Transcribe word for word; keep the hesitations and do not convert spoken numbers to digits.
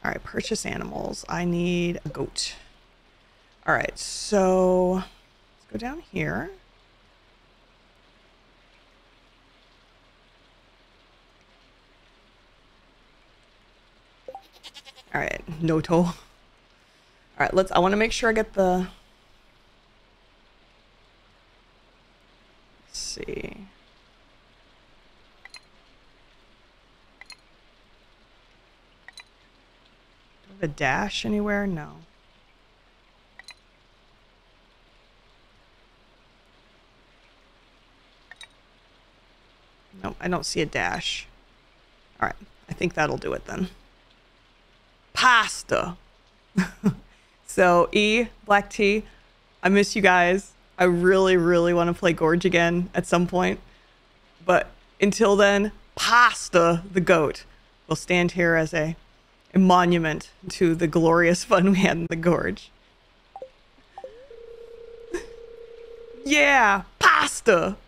All right, purchase animals. I need a goat. All right, so let's go down here. All right, no toll. All right, let's, I want to make sure I get the, let's see. Do I have a dash anywhere? No. Nope, I don't see a dash. All right, I think that'll do it then. PaaStaah. So E, Black T, I miss you guys. I really, really want to play Gorge again at some point. But until then, PaaStaah the goat will stand here as a, a monument to the glorious fun we had in the Gorge. Yeah, PaaStaah.